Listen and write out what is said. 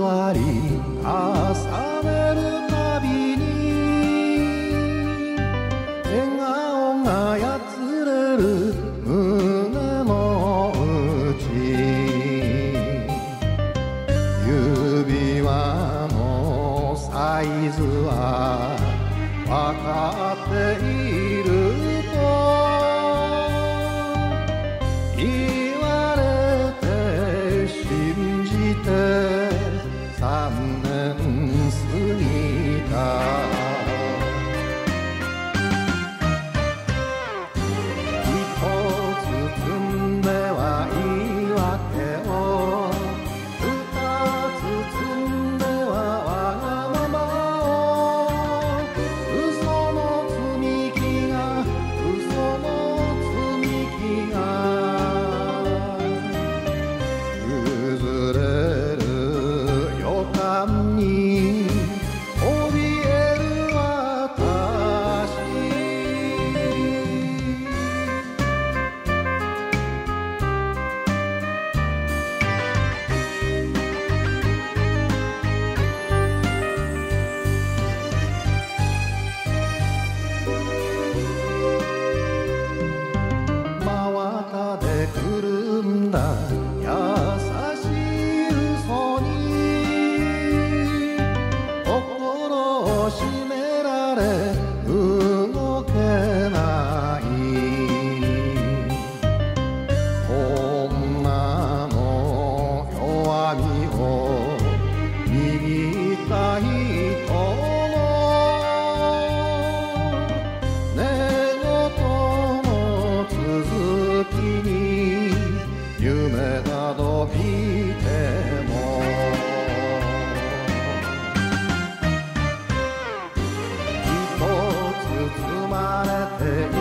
座り重ねるたびに笑顔がやつれる胸の内指輪のサイズは分かっていると言われて信じて3年過ぎた一つ積んでは言い訳を二つ積んではわがままを嘘の積み木が嘘の積み木が崩れる予感に怯える私真綿でくるんだ優しい嘘に心を締められ動けない女の弱みを握った人の寝言の続きに夢など見ても一つ積まれて